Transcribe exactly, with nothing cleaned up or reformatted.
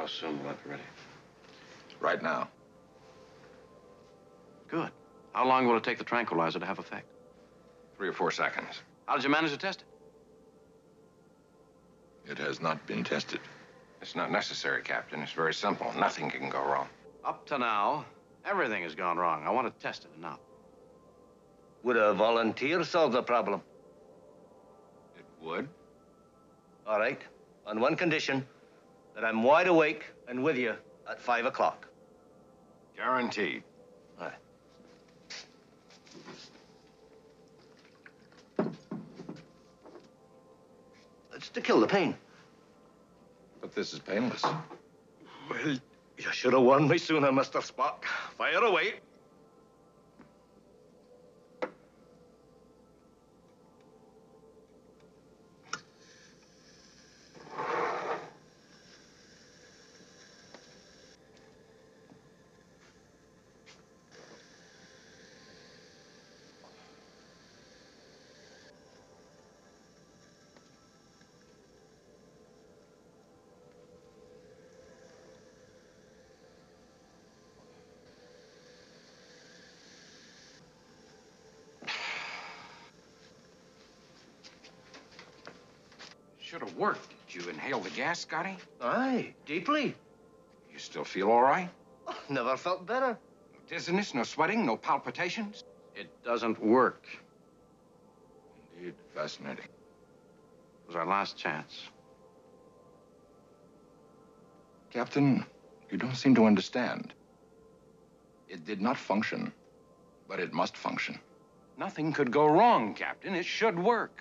How soon will that be ready? Right now. Good. How long will it take the tranquilizer to have effect? Three or four seconds. How did you manage to test it? It has not been tested. It's not necessary, Captain. It's very simple. Nothing can go wrong. Up to now, everything has gone wrong. I want to test it now. Would a volunteer solve the problem? It would. All right. On one condition, that I'm wide awake and with you at five o'clock. Guaranteed. All right. It's to kill the pain. But this is painless. Well, you should have warned me sooner, Mister Spock. Fire away. Should have worked. Did you inhale the gas, Scotty? Aye, deeply. You still feel all right? Oh, never felt better. No dizziness, no sweating, no palpitations? It doesn't work. Indeed, fascinating. It was our last chance. Captain, you don't seem to understand. It did not function, but it must function. Nothing could go wrong, Captain. It should work.